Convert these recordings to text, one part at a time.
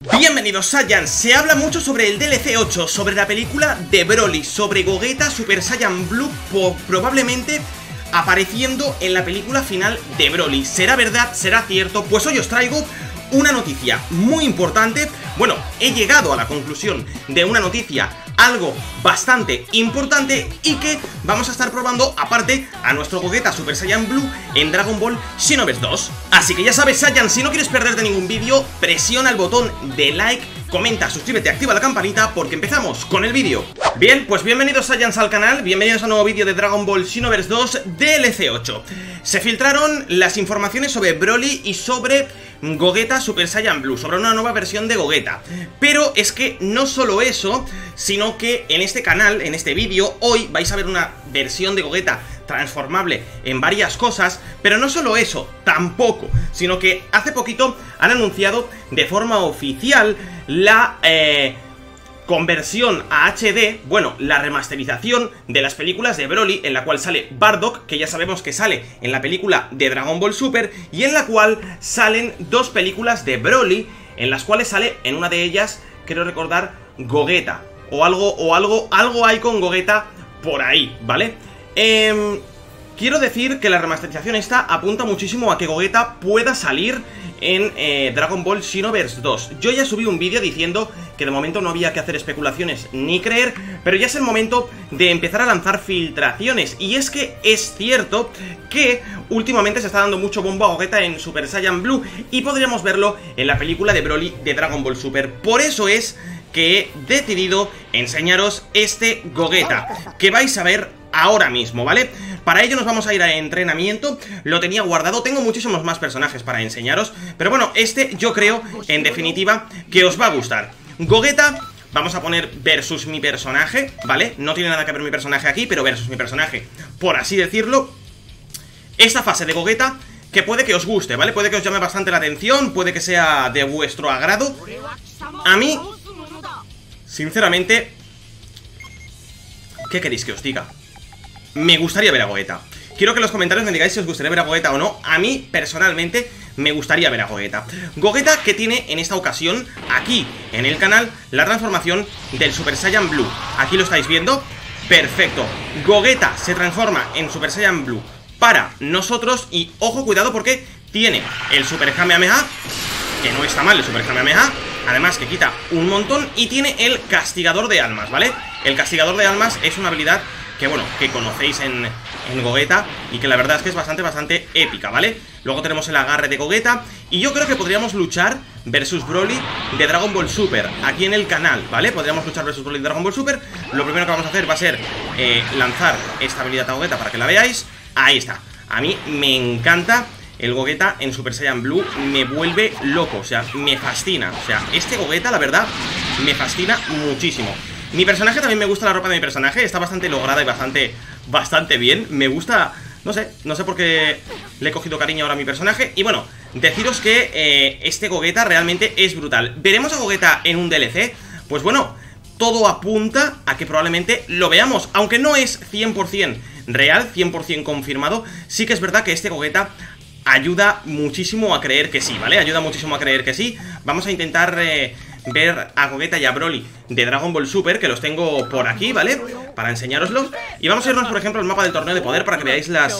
Bienvenidos Saiyans, se habla mucho sobre el DLC 8, sobre la película de Broly, sobre Gogeta Super Saiyan Blue probablemente apareciendo en la película final de Broly. ¿Será verdad? ¿Será cierto? Pues hoy os traigo una noticia muy importante. Bueno, he llegado a la conclusión de una noticia algo bastante importante y que vamos a estar probando aparte a nuestro Gogeta Super Saiyan Blue en Dragon Ball Xenoverse 2. Así que ya sabes, Saiyan, si no quieres perderte ningún vídeo, presiona el botón de like, comenta, suscríbete, activa la campanita porque empezamos con el vídeo. Bien, pues bienvenidos Saiyans al canal, bienvenidos a un nuevo vídeo de Dragon Ball Xenoverse 2 DLC 8. Se filtraron las informaciones sobre Broly y sobre Gogeta Super Saiyan Blue, sobre una nueva versión de Gogeta. Pero es que no solo eso, sino que en este canal, en este vídeo, hoy vais a ver una versión de Gogeta transformable en varias cosas, pero no solo eso, tampoco, sino que hace poquito han anunciado de forma oficial la conversión a HD, bueno, la remasterización de las películas de Broly, en la cual sale Bardock, que ya sabemos que sale en la película de Dragon Ball Super, y en la cual salen dos películas de Broly, en las cuales sale en una de ellas, quiero recordar, Gogeta, o algo hay con Gogeta por ahí, ¿vale? Quiero decir que la remasterización esta apunta muchísimo a que Gogeta pueda salir en Dragon Ball Xenoverse 2. Yo ya subí un vídeo diciendo que de momento no había que hacer especulaciones ni creer, pero ya es el momento de empezar a lanzar filtraciones. Y es que es cierto que últimamente se está dando mucho bombo a Gogeta en Super Saiyan Blue y podríamos verlo en la película de Broly de Dragon Ball Super. Por eso es que he decidido enseñaros este Gogeta que vais a ver ahora mismo, ¿vale? Para ello nos vamos a ir a entrenamiento. Lo tenía guardado, tengo muchísimos más personajes para enseñaros, pero bueno, este yo creo, en definitiva, que os va a gustar. Gogeta, vamos a poner versus mi personaje, ¿vale? No tiene nada que ver mi personaje aquí, pero versus mi personaje, por así decirlo. Esta fase de Gogeta, que puede que os guste, ¿vale? Puede que os llame bastante la atención, puede que sea de vuestro agrado. A mí, sinceramente, ¿qué queréis que os diga? Me gustaría ver a Gogeta. Quiero que en los comentarios me digáis si os gustaría ver a Gogeta o no. A mí, personalmente, me gustaría ver a Gogeta. Gogeta que tiene en esta ocasión, aquí en el canal, la transformación del Super Saiyan Blue. Aquí lo estáis viendo. Perfecto. Gogeta se transforma en Super Saiyan Blue para nosotros. Y ojo, cuidado porque tiene el Super Kamehameha, que no está mal el Super Kamehameha. Además que quita un montón. Y tiene el Castigador de Almas, ¿vale? El Castigador de Almas es una habilidad que bueno, que conocéis en Gogeta y que la verdad es que es bastante épica, ¿vale? Luego tenemos el agarre de Gogeta y yo creo que podríamos luchar versus Broly de Dragon Ball Super aquí en el canal, ¿vale? Podríamos luchar versus Broly de Dragon Ball Super. Lo primero que vamos a hacer va a ser lanzar esta habilidad a Gogeta para que la veáis. Ahí está. A mí me encanta el Gogeta en Super Saiyan Blue, me vuelve loco, o sea, me fascina. O sea, este Gogeta, la verdad, me fascina muchísimo. Mi personaje también me gusta, la ropa de mi personaje está bastante lograda y bastante bien. Me gusta, no sé por qué le he cogido cariño ahora a mi personaje. Y bueno, deciros que este Gogeta realmente es brutal. ¿Veremos a Gogeta en un DLC? Pues bueno, todo apunta a que probablemente lo veamos. Aunque no es 100% real, 100% confirmado, sí que es verdad que este Gogeta ayuda muchísimo a creer que sí, ¿vale? Ayuda muchísimo a creer que sí. Vamos a intentar ver a Gogeta y a Broly de Dragon Ball Super, que los tengo por aquí, ¿vale? Para enseñároslos. Y vamos a irnos, por ejemplo, al mapa del torneo de poder para que veáis las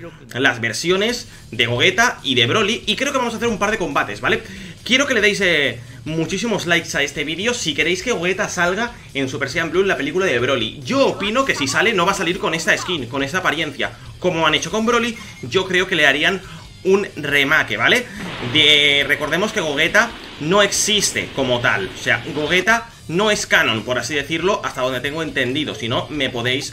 versiones de Gogeta y de Broly. Y creo que vamos a hacer un par de combates, ¿vale? Quiero que le deis muchísimos likes a este vídeo si queréis que Gogeta salga en Super Saiyan Blue en la película de Broly. Yo opino que si sale no va a salir con esta skin, con esta apariencia, como han hecho con Broly. Yo creo que le harían un remake, ¿vale? Recordemos que Gogeta no existe como tal. O sea, Gogeta no es canon, por así decirlo, hasta donde tengo entendido. Si no, me podéis,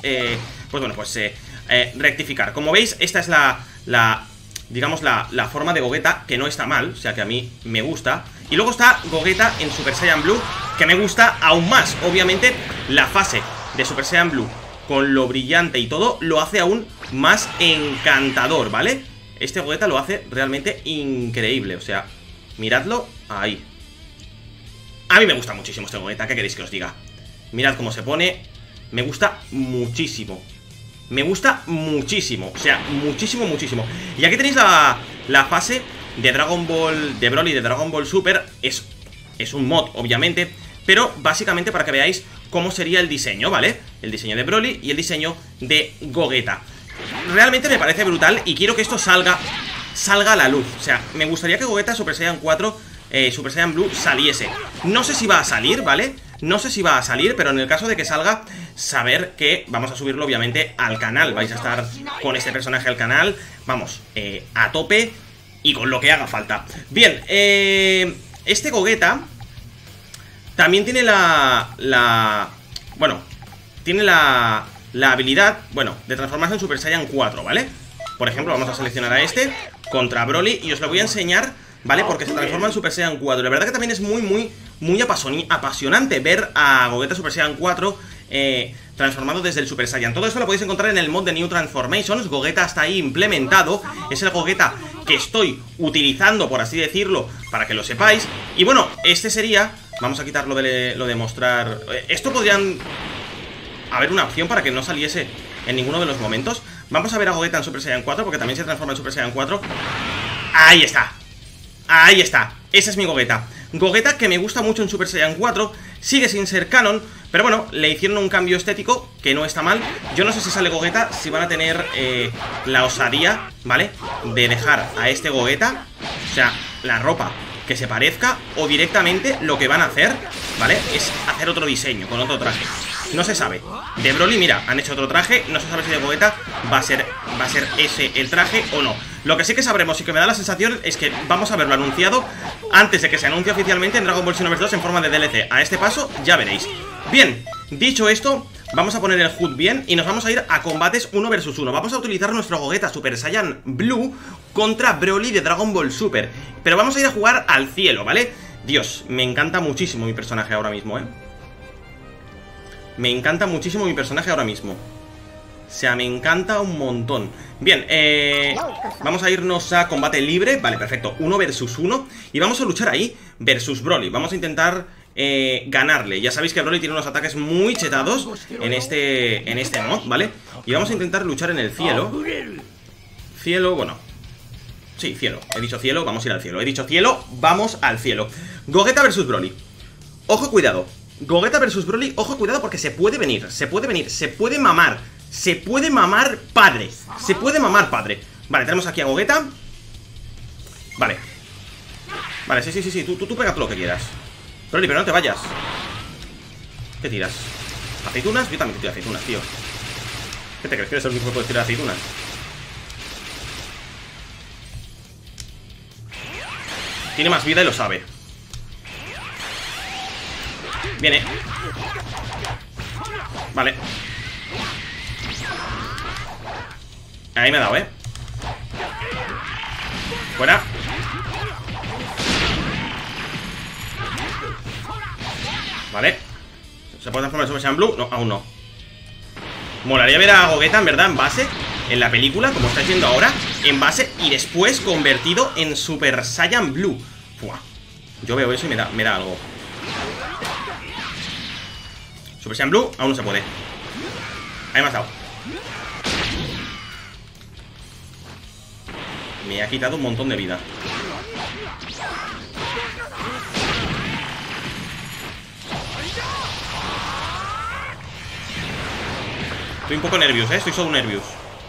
rectificar. Como veis, esta es digamos, la forma de Gogeta, que no está mal, o sea, que a mí me gusta. Y luego está Gogeta en Super Saiyan Blue, que me gusta aún más. Obviamente, la fase de Super Saiyan Blue, con lo brillante y todo, lo hace aún más encantador, ¿vale? Este Gogeta lo hace realmente increíble, o sea, miradlo ahí. A mí me gusta muchísimo este Gogeta, ¿qué queréis que os diga? Mirad cómo se pone, me gusta muchísimo. Me gusta muchísimo, o sea, muchísimo. Y aquí tenéis la fase de Dragon Ball, de Broly de Dragon Ball Super. Es es un mod, obviamente, pero básicamente para que veáis cómo sería el diseño, ¿vale? El diseño de Broly y el diseño de Gogeta. Realmente me parece brutal y quiero que esto salga a la luz. O sea, me gustaría que Gogeta Super Saiyan 4, Super Saiyan Blue saliese. No sé si va a salir, ¿vale? No sé si va a salir, pero en el caso de que salga, saber que vamos a subirlo obviamente al canal. Vais a estar con este personaje al canal, vamos, a tope y con lo que haga falta. Bien, este Gogeta también tiene bueno, tiene la habilidad, bueno, de transformarse en Super Saiyan 4, ¿vale? Por ejemplo, vamos a seleccionar a este contra Broly y os lo voy a enseñar, ¿vale? Porque se transforma en Super Saiyan 4. La verdad que también es muy apasionante ver a Gogeta Super Saiyan 4 transformado desde el Super Saiyan. Todo esto lo podéis encontrar en el mod de New Transformations. Gogeta está ahí implementado. Es el Gogeta que estoy utilizando, por así decirlo, para que lo sepáis. Y bueno, este sería... Vamos a quitar lo de mostrar... Esto podrían... haber una opción para que no saliese en ninguno de los momentos. Vamos a ver a Gogeta en Super Saiyan 4, porque también se transforma en Super Saiyan 4. Ahí está. Ahí está. Ese es mi Gogeta. Gogeta que me gusta mucho en Super Saiyan 4. Sigue sin ser canon, pero bueno, le hicieron un cambio estético que no está mal. Yo no sé si sale Gogeta, si van a tener la osadía, ¿vale? De dejar a este Gogeta, o sea, la ropa que se parezca, o directamente lo que van a hacer, ¿vale? Es hacer otro diseño, con otro traje. No se sabe. De Broly, mira, han hecho otro traje. No se sabe si de Gogeta va a ser ese el traje o no. Lo que sí que sabremos y que me da la sensación es que vamos a verlo anunciado antes de que se anuncie oficialmente en Dragon Ball Xenoverse 2 en forma de DLC. A este paso ya veréis. Bien, dicho esto, vamos a poner el HUD bien y nos vamos a ir a combates 1 vs 1. Vamos a utilizar nuestro Gogeta Super Saiyan Blue contra Broly de Dragon Ball Super. Pero vamos a ir a jugar al cielo, ¿vale? Dios, me encanta muchísimo mi personaje ahora mismo, ¿eh? Me encanta muchísimo mi personaje ahora mismo. O sea, me encanta un montón. Bien, vamos a irnos a combate libre. Vale, perfecto, 1 vs 1. Y vamos a luchar ahí versus Broly. Vamos a intentar ganarle. Ya sabéis que Broly tiene unos ataques muy chetados en este mod, ¿vale? Y vamos a intentar luchar en el cielo. Cielo, bueno, sí, cielo, he dicho cielo, vamos a ir al cielo. He dicho cielo, vamos al cielo. Gogeta versus Broly. Ojo, cuidado. Gogeta versus Broly, ojo, cuidado, porque se puede venir, se puede mamar. Se puede mamar padre. Se puede mamar padre. Vale, tenemos aquí a Gogeta. Vale. Vale, sí, tú pega todo lo que quieras. Broly, pero no te vayas. ¿Qué tiras? ¿Aceitunas? Yo también te tiro aceitunas, tío. ¿Qué te crees que eres el único que puede tirar aceitunas? Tiene más vida y lo sabe. Viene. Vale. Ahí me ha dado, Fuera. Vale. ¿Se puede transformar en Super Saiyan Blue? No, aún no. Molaría ver a Gogeta, en verdad, en base, en la película, como estáis viendo ahora, en base y después convertido en Super Saiyan Blue. Fua. Yo veo eso y me da algo. Super Saiyan Blue, aún no se puede. Ahí me has dado. Me ha quitado un montón de vida. Estoy un poco nervioso, estoy solo nervioso.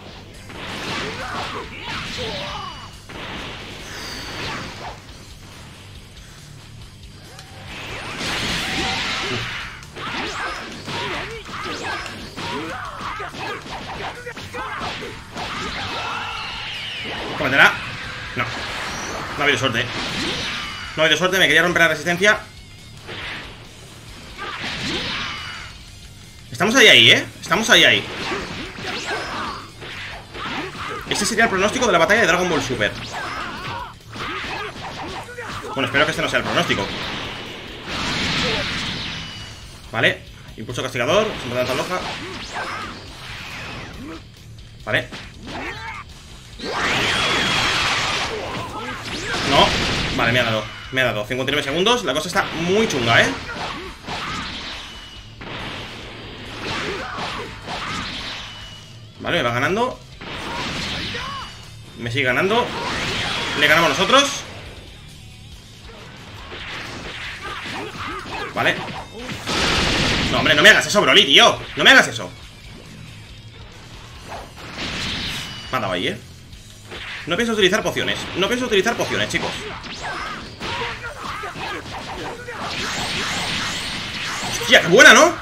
¿Cometerá? No. No ha habido suerte. No ha habido suerte, me quería romper la resistencia. Estamos ahí, Estamos ahí. Este sería el pronóstico de la batalla de Dragon Ball Super. Bueno, espero que este no sea el pronóstico. Vale. Impulso castigador, siempre danza loja. Vale. No, vale, me ha dado 59 segundos, la cosa está muy chunga, Vale, me va ganando. Me sigue ganando. Le ganamos nosotros. Vale. No, hombre, no me hagas eso, Broly, tío. No me hagas eso. Me ha dado ahí, No pienso utilizar pociones. No pienso utilizar pociones, chicos. Hostia, qué buena, ¿no?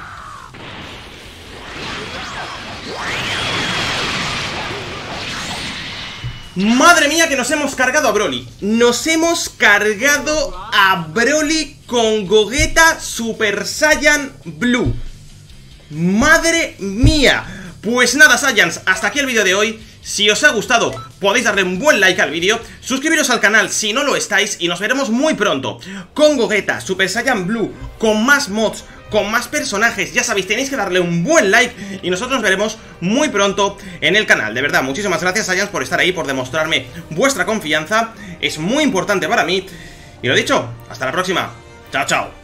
Madre mía que nos hemos cargado a Broly. Nos hemos cargado a Broly con Gogeta Super Saiyan Blue. Madre mía. Pues nada, Saiyans, hasta aquí el vídeo de hoy. Si os ha gustado, podéis darle un buen like al vídeo, suscribiros al canal si no lo estáis y nos veremos muy pronto con Gogeta Super Saiyan Blue, con más mods, con más personajes. Ya sabéis, tenéis que darle un buen like y nosotros nos veremos muy pronto en el canal. De verdad, muchísimas gracias, Saiyans, por estar ahí, por demostrarme vuestra confianza. Es muy importante para mí. Y lo dicho, hasta la próxima. Chao, chao.